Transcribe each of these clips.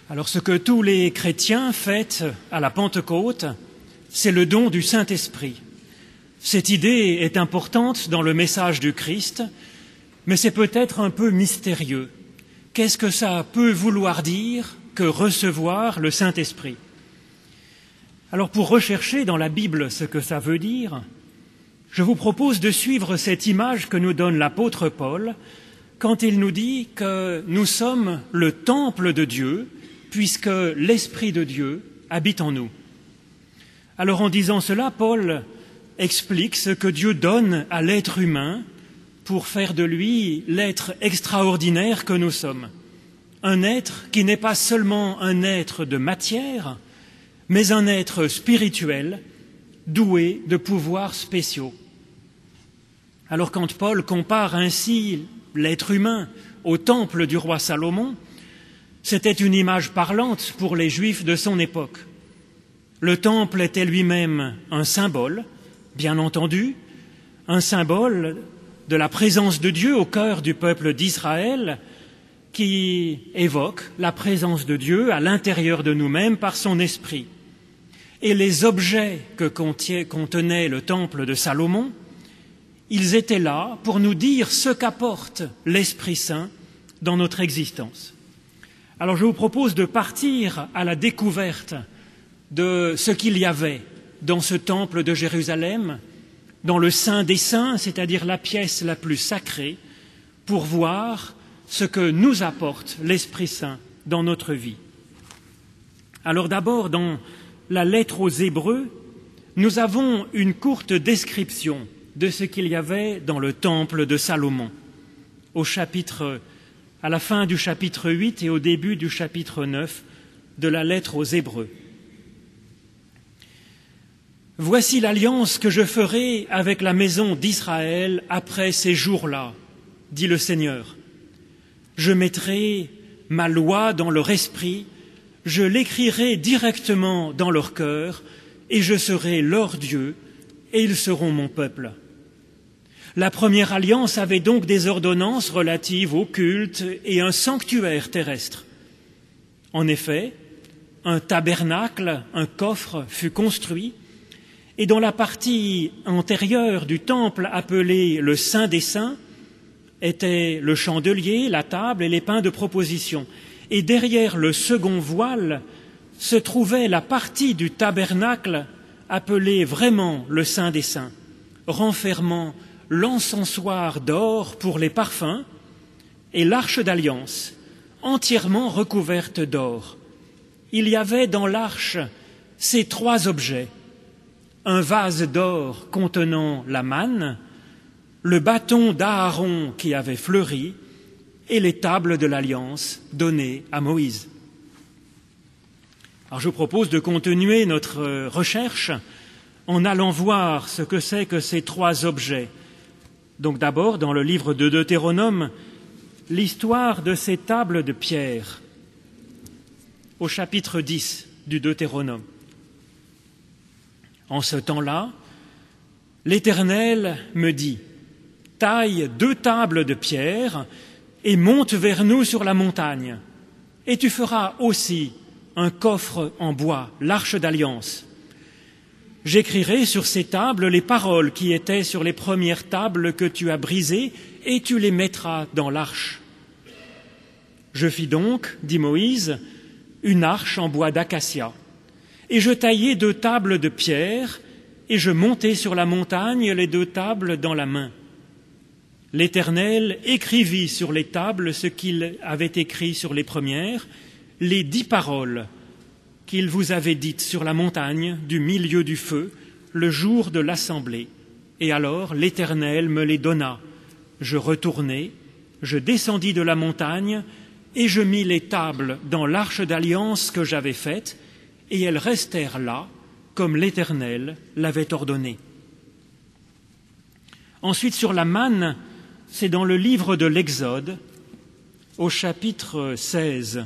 Alors ce que tous les chrétiens fêtent à la Pentecôte, c'est le don du Saint-Esprit. Cette idée est importante dans le message du Christ, mais c'est peut-être un peu mystérieux. Qu'est-ce que ça peut vouloir dire que recevoir le Saint-Esprit? Alors pour rechercher dans la Bible ce que ça veut dire, je vous propose de suivre cette image que nous donne l'apôtre Paul quand il nous dit que nous sommes le temple de Dieu, puisque l'Esprit de Dieu habite en nous. Alors en disant cela, Paul explique ce que Dieu donne à l'être humain pour faire de lui l'être extraordinaire que nous sommes. Un être qui n'est pas seulement un être de matière, mais un être spirituel, doué de pouvoirs spéciaux. Alors quand Paul compare ainsi l'être humain au temple du roi Salomon, c'était une image parlante pour les Juifs de son époque. Le temple était lui-même un symbole, bien entendu, un symbole de la présence de Dieu au cœur du peuple d'Israël, qui évoque la présence de Dieu à l'intérieur de nous-mêmes par son esprit. Et les objets que contenait le temple de Salomon, ils étaient là pour nous dire ce qu'apporte l'Esprit Saint dans notre existence. Alors je vous propose de partir à la découverte de ce qu'il y avait dans ce temple de Jérusalem, dans le Saint des Saints, c'est-à-dire la pièce la plus sacrée, pour voir ce que nous apporte l'Esprit Saint dans notre vie. Alors d'abord, dans la lettre aux Hébreux, nous avons une courte description de ce qu'il y avait dans le temple de Salomon, à la fin du chapitre 8 et au début du chapitre 9 de la lettre aux Hébreux. « Voici l'alliance que je ferai avec la maison d'Israël après ces jours-là, dit le Seigneur. Je mettrai ma loi dans leur esprit, je l'écrirai directement dans leur cœur, et je serai leur Dieu, et ils seront mon peuple. » La première alliance avait donc des ordonnances relatives au culte et un sanctuaire terrestre. En effet, un tabernacle, un coffre fut construit, et dans la partie antérieure du temple appelée le Saint des Saints étaient le chandelier, la table et les pains de proposition. Et derrière le second voile se trouvait la partie du tabernacle appelée vraiment le Saint des Saints, renfermant l'encensoir d'or pour les parfums et l'arche d'alliance, entièrement recouverte d'or. Il y avait dans l'arche ces trois objets: un vase d'or contenant la manne, le bâton d'Aaron qui avait fleuri et les tables de l'alliance données à Moïse. Alors je vous propose de continuer notre recherche en allant voir ce que c'est que ces trois objets. Donc d'abord, dans le livre de Deutéronome, l'histoire de ces tables de pierre, au chapitre 10 du Deutéronome. En ce temps-là, l'Éternel me dit: « Taille 2 tables de pierre et monte vers nous sur la montagne. Et tu feras aussi un coffre en bois, l'arche d'alliance. J'écrirai sur ces tables les paroles qui étaient sur les premières tables que tu as brisées, et tu les mettras dans l'arche. » Je fis donc, dit Moïse, une arche en bois d'acacia, et je taillai 2 tables de pierre, et je montai sur la montagne les 2 tables dans la main. L'Éternel écrivit sur les tables ce qu'il avait écrit sur les premières, les 10 paroles qu'il vous avait dites sur la montagne du milieu du feu, le jour de l'assemblée. Et alors l'Éternel me les donna. Je retournai, je descendis de la montagne, et je mis les tables dans l'arche d'alliance que j'avais faite, et elles restèrent là, comme l'Éternel l'avait ordonné. Ensuite, sur la manne, c'est dans le livre de l'Exode, au chapitre 16.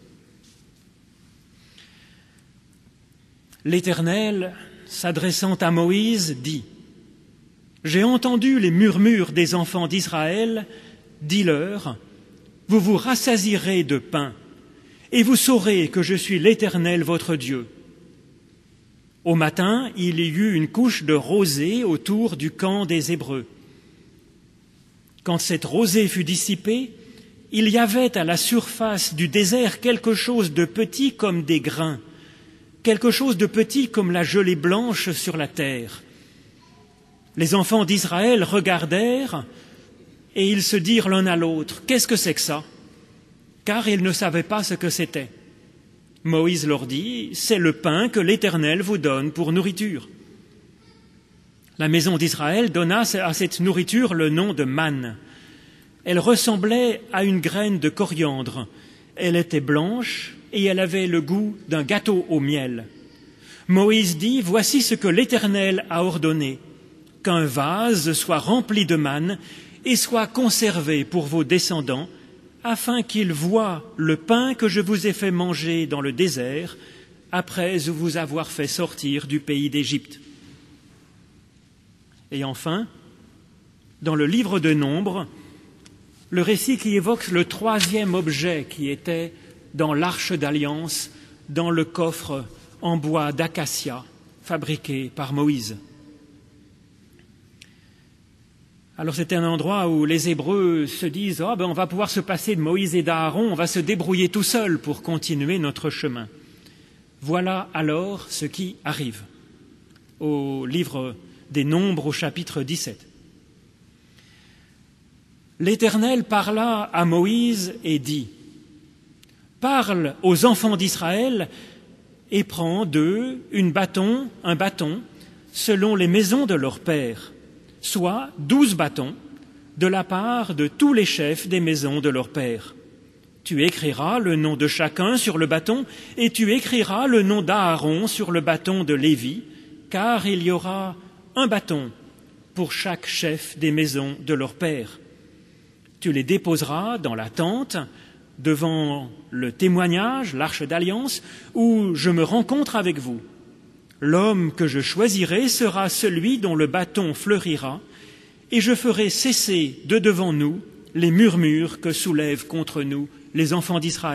L'Éternel, s'adressant à Moïse, dit: « J'ai entendu les murmures des enfants d'Israël, dis-leur, vous vous rassasierez de pain, et vous saurez que je suis l'Éternel votre Dieu. » Au matin, il y eut une couche de rosée autour du camp des Hébreux. Quand cette rosée fut dissipée, il y avait à la surface du désert quelque chose de petit comme des grains, quelque chose de petit comme la gelée blanche sur la terre. Les enfants d'Israël regardèrent et ils se dirent l'un à l'autre, « Qu'est-ce que c'est que ça ?» Car ils ne savaient pas ce que c'était. Moïse leur dit, « C'est le pain que l'Éternel vous donne pour nourriture. » La maison d'Israël donna à cette nourriture le nom de manne. Elle ressemblait à une graine de coriandre. Elle était blanche et elle avait le goût d'un gâteau au miel. Moïse dit, « Voici ce que l'Éternel a ordonné, qu'un vase soit rempli de manne et soit conservé pour vos descendants, afin qu'ils voient le pain que je vous ai fait manger dans le désert, après vous avoir fait sortir du pays d'Égypte. » Et enfin, dans le livre de Nombres, le récit qui évoque le troisième objet qui était dans l'arche d'alliance, dans le coffre en bois d'acacia fabriqué par Moïse. Alors c'était un endroit où les Hébreux se disent « on va pouvoir se passer de Moïse et d'Aaron, on va se débrouiller tout seul pour continuer notre chemin. » Voilà alors ce qui arrive au livre des Nombres au chapitre 17. L'Éternel parla à Moïse et dit, « Parle aux enfants d'Israël et prends d'eux un bâton, selon les maisons de leurs pères, soit 12 bâtons, de la part de tous les chefs des maisons de leurs pères. Tu écriras le nom de chacun sur le bâton, et tu écriras le nom d'Aaron sur le bâton de Lévi, car il y aura un bâton pour chaque chef des maisons de leurs pères. Tu les déposeras dans la tente, devant le témoignage, l'arche d'alliance, où je me rencontre avec vous. L'homme que je choisirai sera celui dont le bâton fleurira, et je ferai cesser de devant nous les murmures que soulèvent contre nous les enfants d'Israël. »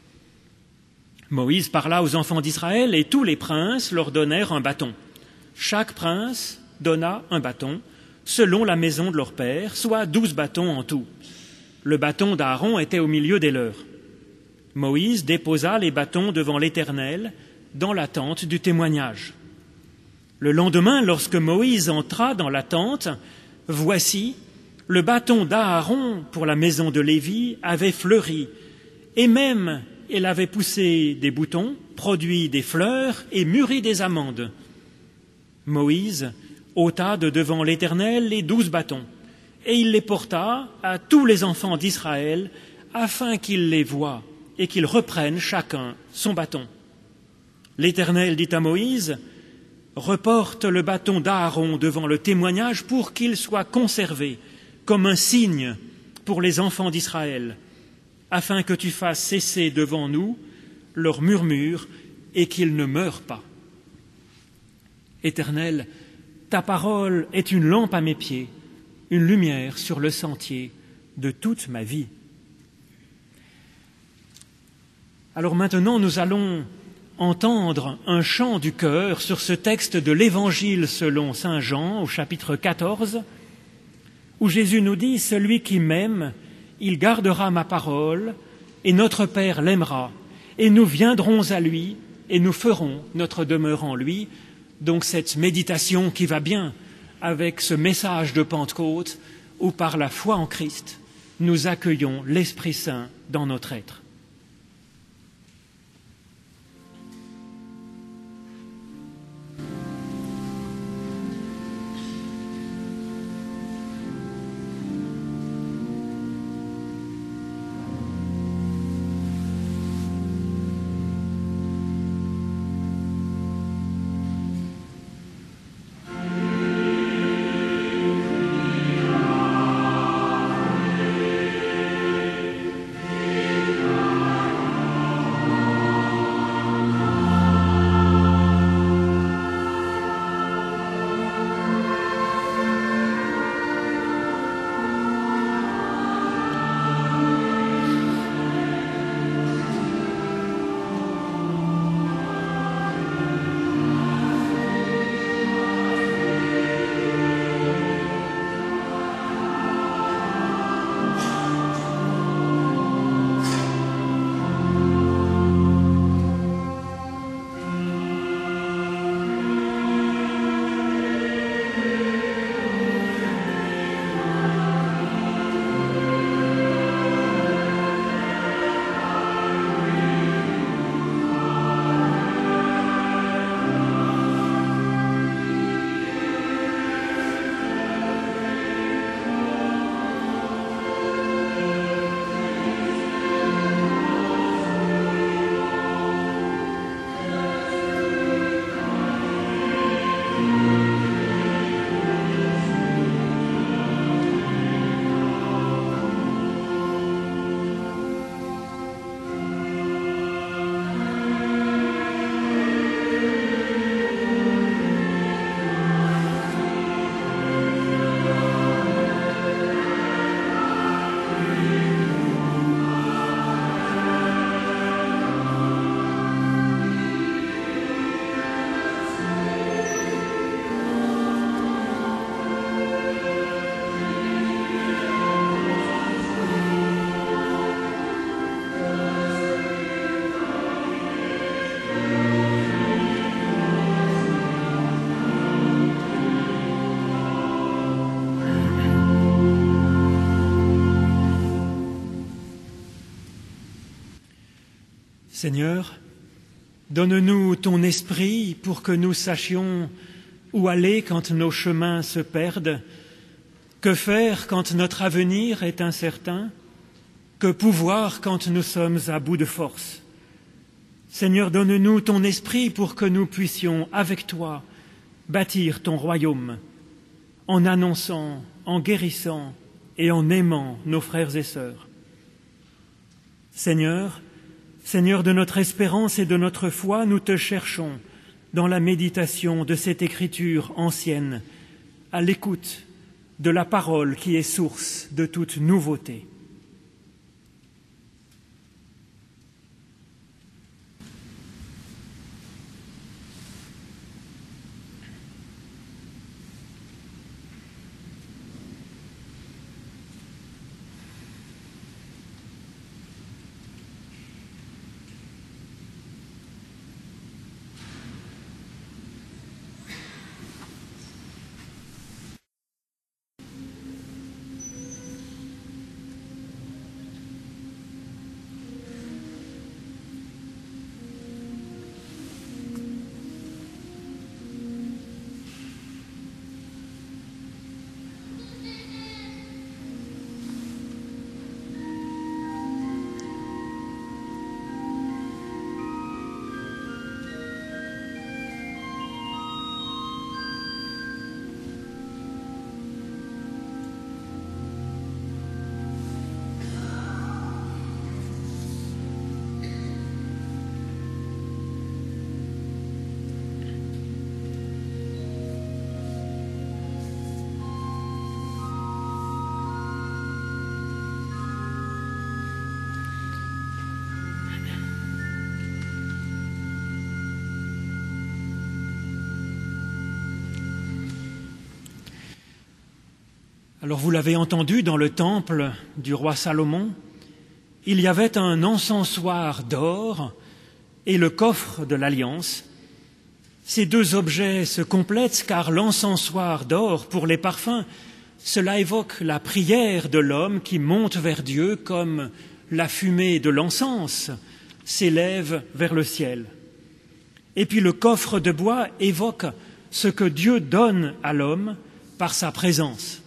Moïse parla aux enfants d'Israël, et tous les princes leur donnèrent un bâton. Chaque prince donna un bâton, selon la maison de leur père, soit 12 bâtons en tout. Le bâton d'Aaron était au milieu des leurs. Moïse déposa les bâtons devant l'Éternel dans la tente du témoignage. Le lendemain, lorsque Moïse entra dans la tente, voici, le bâton d'Aaron pour la maison de Lévi avait fleuri, et même il avait poussé des boutons, produit des fleurs et mûri des amandes. Moïse ôta de devant l'Éternel les 12 bâtons, et il les porta à tous les enfants d'Israël, afin qu'ils les voient et qu'ils reprennent chacun son bâton. L'Éternel dit à Moïse, « Reporte le bâton d'Aaron devant le témoignage pour qu'il soit conservé comme un signe pour les enfants d'Israël, afin que tu fasses cesser devant nous leurs murmures et qu'ils ne meurent pas. Éternel, ta parole est une lampe à mes pieds, une lumière sur le sentier de toute ma vie. » Alors maintenant, nous allons entendre un chant du chœur sur ce texte de l'Évangile selon saint Jean au chapitre 14, où Jésus nous dit « Celui qui m'aime, il gardera ma parole, et notre Père l'aimera, et nous viendrons à lui, et nous ferons notre demeure en lui. » Donc cette méditation qui va bien avec ce message de Pentecôte, où par la foi en Christ, nous accueillons l'Esprit Saint dans notre être. Seigneur, donne-nous ton esprit pour que nous sachions où aller quand nos chemins se perdent, que faire quand notre avenir est incertain, que pouvoir quand nous sommes à bout de force. Seigneur, donne-nous ton esprit pour que nous puissions, avec toi, bâtir ton royaume, en annonçant, en guérissant et en aimant nos frères et sœurs. Seigneur, Seigneur de notre espérance et de notre foi, nous te cherchons dans la méditation de cette écriture ancienne, à l'écoute de la parole qui est source de toute nouveauté. Alors vous l'avez entendu, dans le temple du roi Salomon, il y avait un encensoir d'or et le coffre de l'Alliance. Ces deux objets se complètent car l'encensoir d'or pour les parfums, cela évoque la prière de l'homme qui monte vers Dieu comme la fumée de l'encens s'élève vers le ciel. Et puis le coffre de bois évoque ce que Dieu donne à l'homme par sa présence.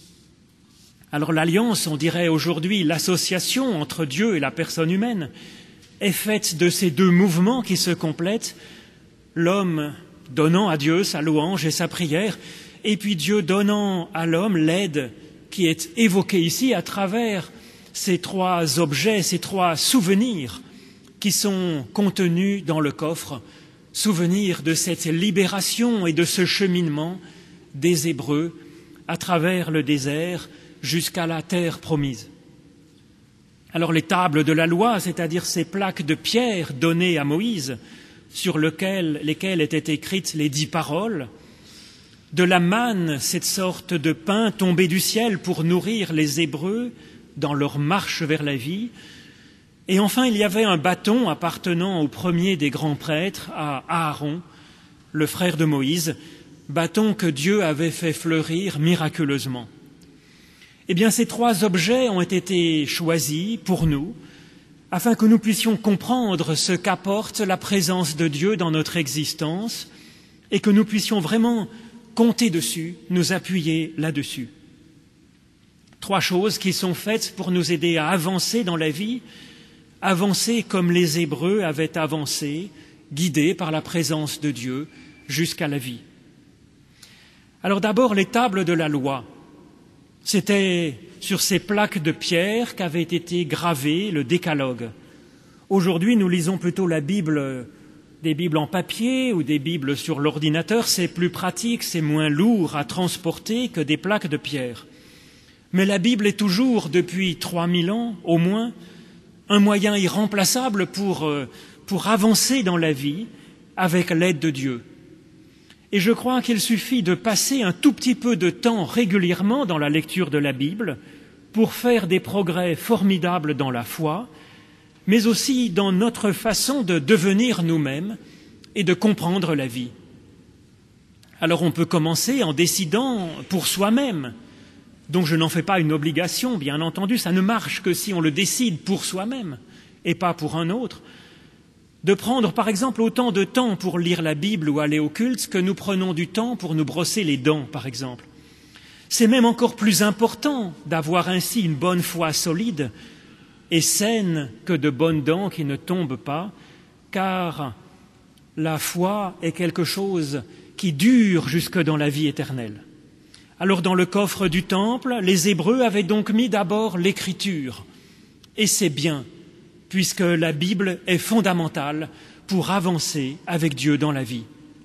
Alors l'alliance, on dirait aujourd'hui l'association entre Dieu et la personne humaine, est faite de ces deux mouvements qui se complètent, l'homme donnant à Dieu sa louange et sa prière, et puis Dieu donnant à l'homme l'aide qui est évoquée ici à travers ces trois objets, ces trois souvenirs qui sont contenus dans le coffre, souvenirs de cette libération et de ce cheminement des Hébreux à travers le désert, jusqu'à la terre promise. Alors les tables de la loi, c'est-à-dire ces plaques de pierre données à Moïse, sur lesquelles étaient écrites les 10 paroles, de la manne, cette sorte de pain tombé du ciel pour nourrir les Hébreux dans leur marche vers la vie, et enfin il y avait un bâton appartenant au premier des grands prêtres, à Aaron, le frère de Moïse, bâton que Dieu avait fait fleurir miraculeusement. Eh bien, ces trois objets ont été choisis pour nous, afin que nous puissions comprendre ce qu'apporte la présence de Dieu dans notre existence et que nous puissions vraiment compter dessus, nous appuyer là-dessus. Trois choses qui sont faites pour nous aider à avancer dans la vie, avancer comme les Hébreux avaient avancé, guidés par la présence de Dieu jusqu'à la vie. Alors d'abord, les tables de la loi. C'était sur ces plaques de pierre qu'avait été gravé le décalogue. Aujourd'hui, nous lisons plutôt la Bible, des Bibles en papier ou des Bibles sur l'ordinateur. C'est plus pratique, c'est moins lourd à transporter que des plaques de pierre. Mais la Bible est toujours, depuis 3000 ans au moins, un moyen irremplaçable pour avancer dans la vie avec l'aide de Dieu. Et je crois qu'il suffit de passer un tout petit peu de temps régulièrement dans la lecture de la Bible pour faire des progrès formidables dans la foi, mais aussi dans notre façon de devenir nous-mêmes et de comprendre la vie. Alors on peut commencer en décidant pour soi-même, donc je n'en fais pas une obligation, bien entendu, ça ne marche que si on le décide pour soi-même et pas pour un autre. de prendre par exemple autant de temps pour lire la Bible ou aller au culte que nous prenons du temps pour nous brosser les dents, par exemple. C'est même encore plus important d'avoir ainsi une bonne foi solide et saine que de bonnes dents qui ne tombent pas, car la foi est quelque chose qui dure jusque dans la vie éternelle. Alors dans le coffre du temple, les Hébreux avaient donc mis d'abord l'Écriture, et c'est bien, puisque la Bible est fondamentale pour avancer avec Dieu dans la vie.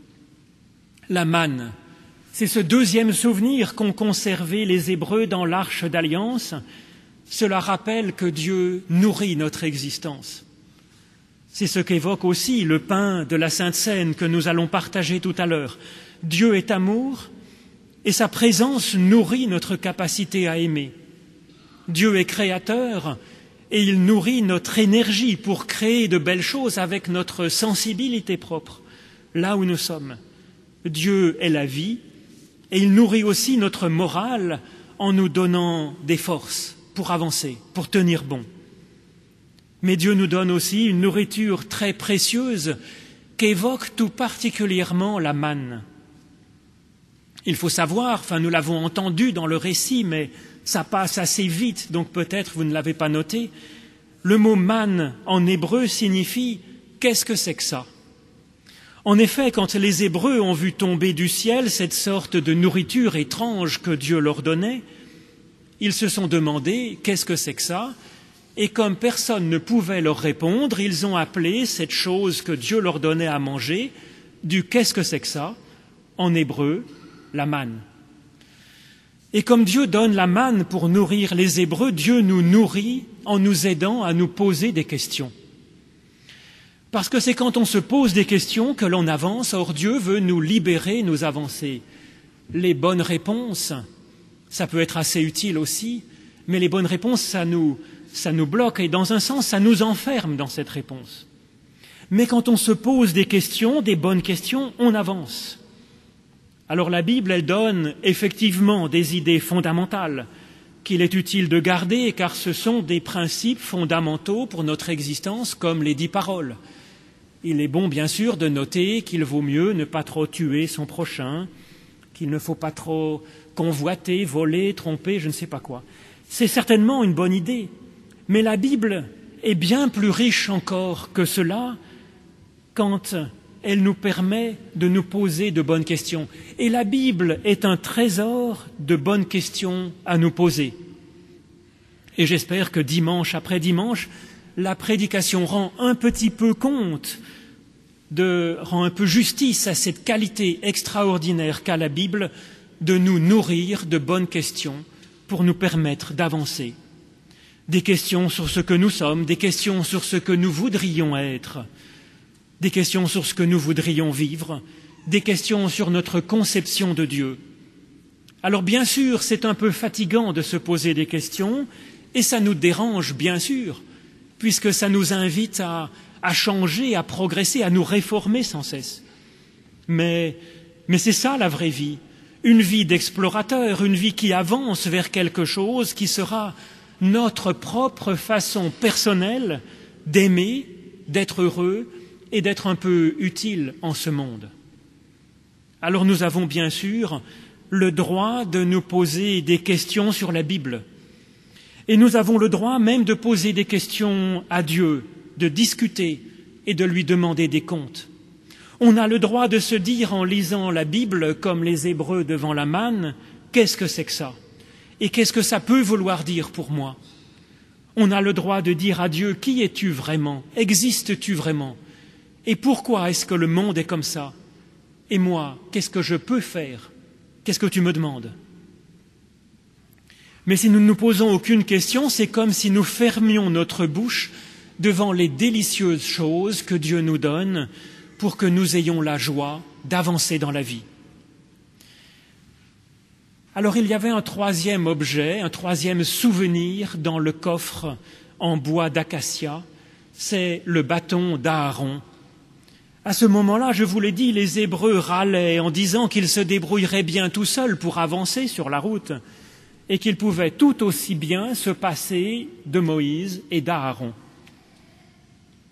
La manne, c'est ce deuxième souvenir qu'ont conservé les Hébreux dans l'Arche d'Alliance. Cela rappelle que Dieu nourrit notre existence. C'est ce qu'évoque aussi le pain de la Sainte Seine que nous allons partager tout à l'heure. Dieu est amour et sa présence nourrit notre capacité à aimer. Dieu est créateur et il nourrit notre énergie pour créer de belles choses avec notre sensibilité propre, là où nous sommes. Dieu est la vie et il nourrit aussi notre morale en nous donnant des forces pour avancer, pour tenir bon. Mais Dieu nous donne aussi une nourriture très précieuse qu'évoque tout particulièrement la manne. Il faut savoir, nous l'avons entendu dans le récit, mais ça passe assez vite, donc peut-être vous ne l'avez pas noté, le mot manne en hébreu signifie « qu'est-ce que c'est que ça ?» En effet, quand les Hébreux ont vu tomber du ciel cette sorte de nourriture étrange que Dieu leur donnait, ils se sont demandé « qu'est-ce que c'est que ça ?» Et comme personne ne pouvait leur répondre, ils ont appelé cette chose que Dieu leur donnait à manger du « qu'est-ce que c'est que ça ?» en hébreu, la manne. Et comme Dieu donne la manne pour nourrir les Hébreux, Dieu nous nourrit en nous aidant à nous poser des questions. Parce que c'est quand on se pose des questions que l'on avance, or Dieu veut nous libérer, nous avancer. Les bonnes réponses, ça peut être assez utile aussi, mais les bonnes réponses, ça nous bloque et dans un sens, ça nous enferme dans cette réponse. Mais quand on se pose des questions, des bonnes questions, on avance. Alors la Bible, elle donne effectivement des idées fondamentales qu'il est utile de garder car ce sont des principes fondamentaux pour notre existence comme les 10 paroles. Il est bon bien sûr de noter qu'il vaut mieux ne pas trop tuer son prochain, qu'il ne faut pas trop convoiter, voler, tromper, je ne sais pas quoi. C'est certainement une bonne idée, mais la Bible est bien plus riche encore que cela quand elle nous permet de nous poser de bonnes questions. Et la Bible est un trésor de bonnes questions à nous poser. Et j'espère que dimanche après dimanche, la prédication rend un petit peu compte, rend un peu justice à cette qualité extraordinaire qu'a la Bible de nous nourrir de bonnes questions pour nous permettre d'avancer. Des questions sur ce que nous sommes, des questions sur ce que nous voudrions être, des questions sur ce que nous voudrions vivre, des questions sur notre conception de Dieu. Alors bien sûr, c'est un peu fatigant de se poser des questions et ça nous dérange bien sûr, puisque ça nous invite à changer, à progresser, à nous réformer sans cesse. Mais c'est ça la vraie vie, une vie d'explorateur, une vie qui avance vers quelque chose qui sera notre propre façon personnelle d'aimer, d'être heureux et d'être un peu utile en ce monde. Alors nous avons bien sûr le droit de nous poser des questions sur la Bible. Et nous avons le droit même de poser des questions à Dieu, de discuter et de lui demander des comptes. On a le droit de se dire en lisant la Bible, comme les Hébreux devant la manne, qu'est-ce que c'est que ça ? Et qu'est-ce que ça peut vouloir dire pour moi ? On a le droit de dire à Dieu, qui es-tu vraiment ? Existes-tu vraiment ? Et pourquoi est-ce que le monde est comme ça ? Et moi, qu'est-ce que je peux faire ? Qu'est-ce que tu me demandes ? Mais si nous ne nous posons aucune question, c'est comme si nous fermions notre bouche devant les délicieuses choses que Dieu nous donne pour que nous ayons la joie d'avancer dans la vie. Alors il y avait un troisième objet, un troisième souvenir dans le coffre en bois d'acacia, c'est le bâton d'Aaron. À ce moment-là, je vous l'ai dit, les Hébreux râlaient en disant qu'ils se débrouilleraient bien tout seuls pour avancer sur la route et qu'ils pouvaient tout aussi bien se passer de Moïse et d'Aaron.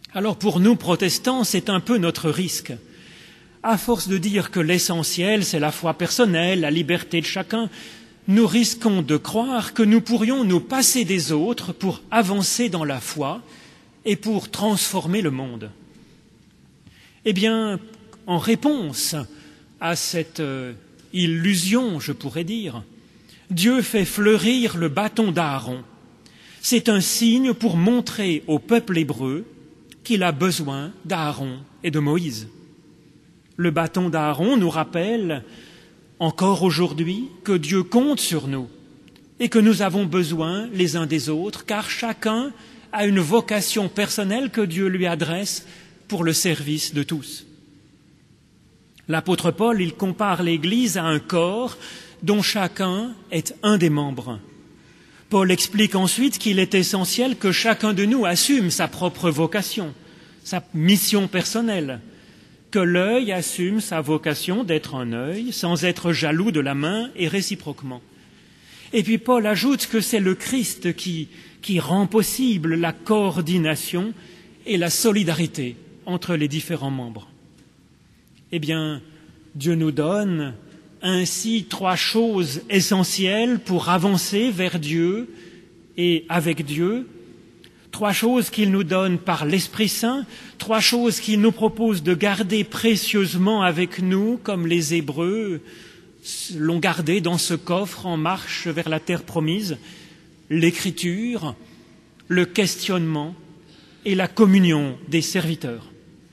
Alors pour nous, protestants, c'est un peu notre risque. À force de dire que l'essentiel, c'est la foi personnelle, la liberté de chacun, nous risquons de croire que nous pourrions nous passer des autres pour avancer dans la foi et pour transformer le monde. Eh bien, en réponse à cette illusion, je pourrais dire, Dieu fait fleurir le bâton d'Aaron. C'est un signe pour montrer au peuple hébreu qu'il a besoin d'Aaron et de Moïse. Le bâton d'Aaron nous rappelle encore aujourd'hui que Dieu compte sur nous et que nous avons besoin les uns des autres, car chacun a une vocation personnelle que Dieu lui adresse pour le service de tous. L'apôtre Paul, il compare l'Église à un corps dont chacun est un des membres. Paul explique ensuite qu'il est essentiel que chacun de nous assume sa propre vocation, sa mission personnelle, que l'œil assume sa vocation d'être un œil sans être jaloux de la main et réciproquement. Et puis Paul ajoute que c'est le Christ qui rend possible la coordination et la solidarité entre les différents membres. Eh bien, Dieu nous donne ainsi 3 choses essentielles pour avancer vers Dieu et avec Dieu, 3 choses qu'il nous donne par l'Esprit Saint, 3 choses qu'il nous propose de garder précieusement avec nous, comme les Hébreux l'ont gardé dans ce coffre en marche vers la terre promise, l'écriture, le questionnement et la communion des serviteurs.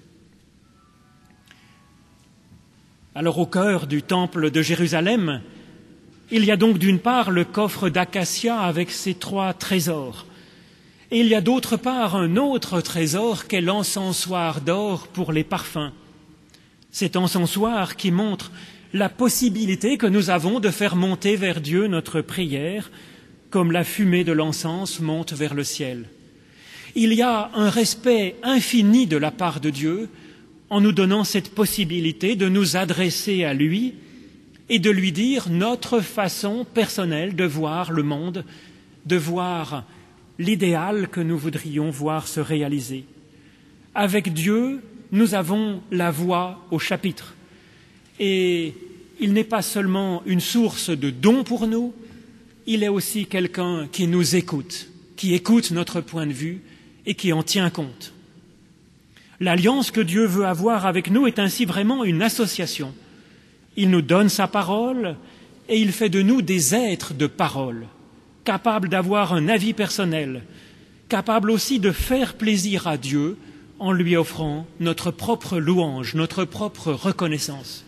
Alors au cœur du temple de Jérusalem, il y a donc d'une part le coffre d'acacia avec ses 3 trésors. Et il y a d'autre part un autre trésor qu'est l'encensoir d'or pour les parfums. Cet encensoir qui montre la possibilité que nous avons de faire monter vers Dieu notre prière, comme la fumée de l'encens monte vers le ciel. Il y a un respect infini de la part de Dieu en nous donnant cette possibilité de nous adresser à lui et de lui dire notre façon personnelle de voir le monde, de voir l'idéal que nous voudrions voir se réaliser. Avec Dieu, nous avons la voix au chapitre. Et il n'est pas seulement une source de dons pour nous, il est aussi quelqu'un qui nous écoute, qui écoute notre point de vue et qui en tient compte. L'alliance que Dieu veut avoir avec nous est ainsi vraiment une association. Il nous donne sa parole et il fait de nous des êtres de parole, capables d'avoir un avis personnel, capables aussi de faire plaisir à Dieu en lui offrant notre propre louange, notre propre reconnaissance.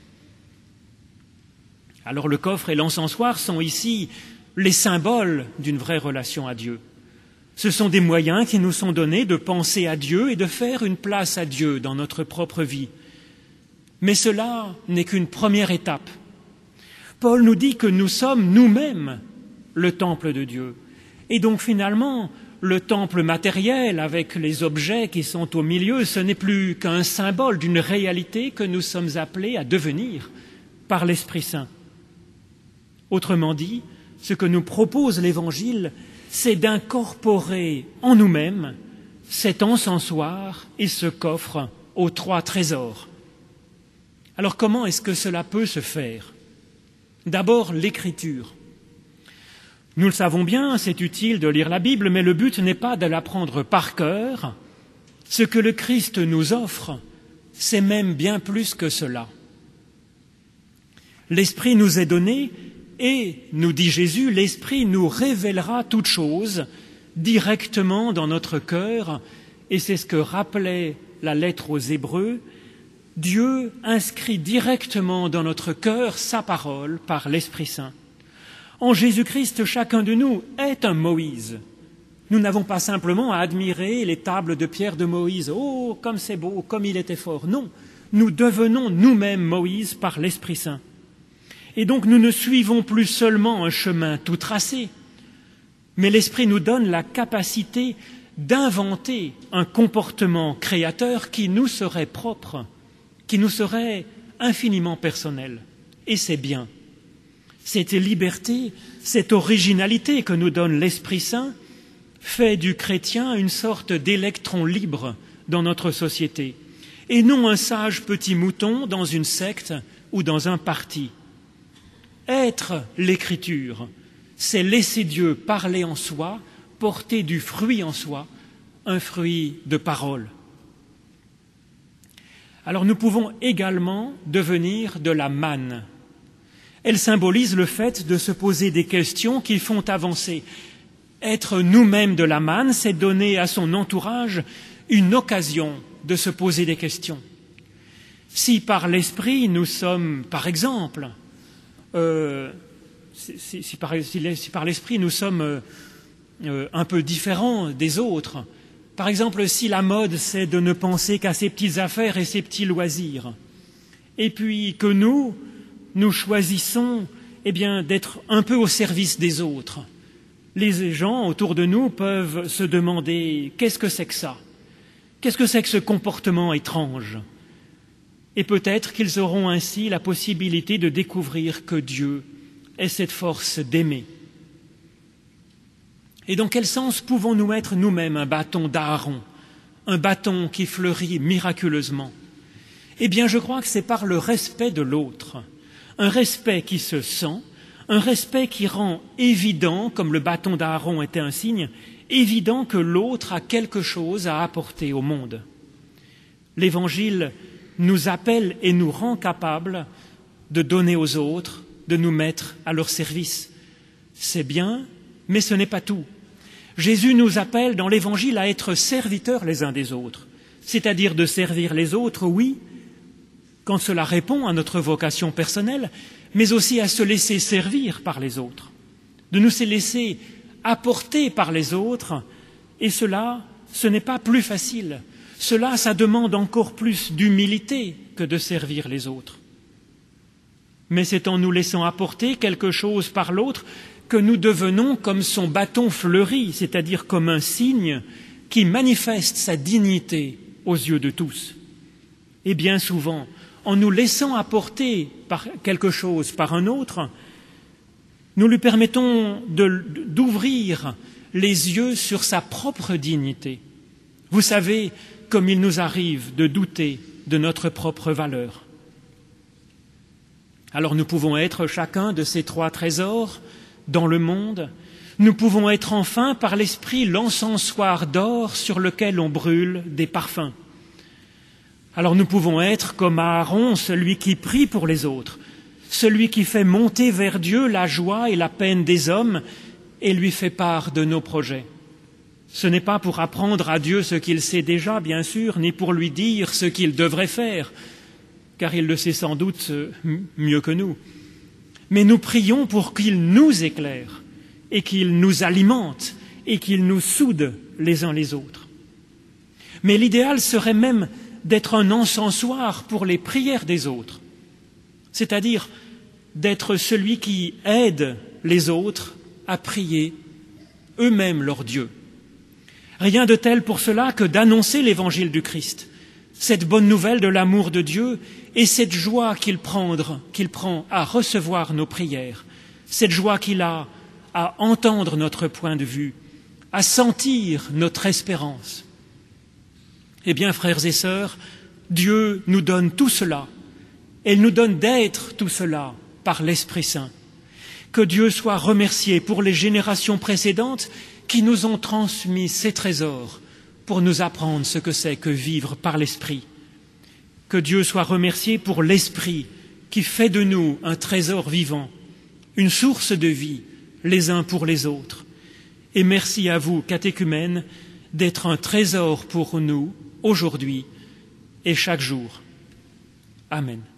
Alors le coffre et l'encensoir sont ici les symboles d'une vraie relation à Dieu. Ce sont des moyens qui nous sont donnés de penser à Dieu et de faire une place à Dieu dans notre propre vie. Mais cela n'est qu'une première étape. Paul nous dit que nous sommes nous-mêmes le temple de Dieu. Et donc finalement, le temple matériel avec les objets qui sont au milieu, ce n'est plus qu'un symbole d'une réalité que nous sommes appelés à devenir par l'Esprit Saint. Autrement dit, ce que nous propose l'Évangile, c'est d'incorporer en nous-mêmes cet encensoir et ce coffre aux 3 trésors. Alors comment est-ce que cela peut se faire ? D'abord, l'écriture. Nous le savons bien, c'est utile de lire la Bible, mais le but n'est pas de l'apprendre par cœur. Ce que le Christ nous offre, c'est même bien plus que cela. L'Esprit nous est donné et, nous dit Jésus, l'Esprit nous révélera toutes choses directement dans notre cœur, et c'est ce que rappelait la lettre aux Hébreux. Dieu inscrit directement dans notre cœur sa parole par l'Esprit Saint. En Jésus-Christ, chacun de nous est un Moïse. Nous n'avons pas simplement à admirer les tables de pierre de Moïse. Oh, comme c'est beau, comme il était fort. Non, nous devenons nous-mêmes Moïse par l'Esprit Saint. Et donc nous ne suivons plus seulement un chemin tout tracé, mais l'Esprit nous donne la capacité d'inventer un comportement créateur qui nous serait propre, qui nous serait infiniment personnel. Et c'est bien. Cette liberté, cette originalité que nous donne l'Esprit Saint fait du chrétien une sorte d'électron libre dans notre société, et non un sage petit mouton dans une secte ou dans un parti. Être l'Écriture, c'est laisser Dieu parler en soi, porter du fruit en soi, un fruit de parole. Alors nous pouvons également devenir de la manne. Elle symbolise le fait de se poser des questions qui font avancer. Être nous-mêmes de la manne, c'est donner à son entourage une occasion de se poser des questions. Si par l'esprit nous sommes, par exemple, si par l'esprit nous sommes un peu différents des autres, par exemple si la mode c'est de ne penser qu'à ses petites affaires et ses petits loisirs, et puis que nous choisissons d'être un peu au service des autres, les gens autour de nous peuvent se demander qu'est-ce que c'est que ça ? Qu'est-ce que c'est que ce comportement étrange ? Et peut-être qu'ils auront ainsi la possibilité de découvrir que Dieu est cette force d'aimer. Et dans quel sens pouvons-nous être nous-mêmes un bâton d'Aaron, un bâton qui fleurit miraculeusement ? Eh bien, je crois que c'est par le respect de l'autre, un respect qui se sent, un respect qui rend évident, comme le bâton d'Aaron était un signe, évident que l'autre a quelque chose à apporter au monde. L'Évangile nous appelle et nous rend capables de donner aux autres, de nous mettre à leur service. C'est bien, mais ce n'est pas tout. Jésus nous appelle dans l'Évangile à être serviteurs les uns des autres, c'est-à-dire de servir les autres, oui, quand cela répond à notre vocation personnelle, mais aussi à se laisser servir par les autres, de nous laisser apporter par les autres, et cela, ce n'est pas plus facile. Cela, ça demande encore plus d'humilité que de servir les autres. Mais c'est en nous laissant apporter quelque chose par l'autre que nous devenons comme son bâton fleuri, c'est-à-dire comme un signe qui manifeste sa dignité aux yeux de tous. Et bien souvent, en nous laissant apporter par quelque chose par un autre, nous lui permettons d'ouvrir les yeux sur sa propre dignité. Vous savez, comme il nous arrive de douter de notre propre valeur. Alors nous pouvons être chacun de ces 3 trésors dans le monde. Nous pouvons être enfin par l'esprit l'encensoir d'or sur lequel on brûle des parfums. Alors nous pouvons être comme Aaron, celui qui prie pour les autres, celui qui fait monter vers Dieu la joie et la peine des hommes et lui fait part de nos projets. Ce n'est pas pour apprendre à Dieu ce qu'il sait déjà, bien sûr, ni pour lui dire ce qu'il devrait faire, car il le sait sans doute mieux que nous. Mais nous prions pour qu'il nous éclaire et qu'il nous alimente et qu'il nous soude les uns les autres. Mais l'idéal serait même d'être un encensoir pour les prières des autres, c'est-à-dire d'être celui qui aide les autres à prier eux-mêmes leur Dieu. Rien de tel pour cela que d'annoncer l'évangile du Christ, cette bonne nouvelle de l'amour de Dieu et cette joie qu'il prend à recevoir nos prières, cette joie qu'il a à entendre notre point de vue, à sentir notre espérance. Eh bien, frères et sœurs, Dieu nous donne tout cela, et il nous donne d'être tout cela par l'Esprit Saint. Que Dieu soit remercié pour les générations précédentes qui nous ont transmis ces trésors pour nous apprendre ce que c'est que vivre par l'Esprit. Que Dieu soit remercié pour l'Esprit qui fait de nous un trésor vivant, une source de vie les uns pour les autres. Et merci à vous, catéchumènes, d'être un trésor pour nous aujourd'hui et chaque jour. Amen.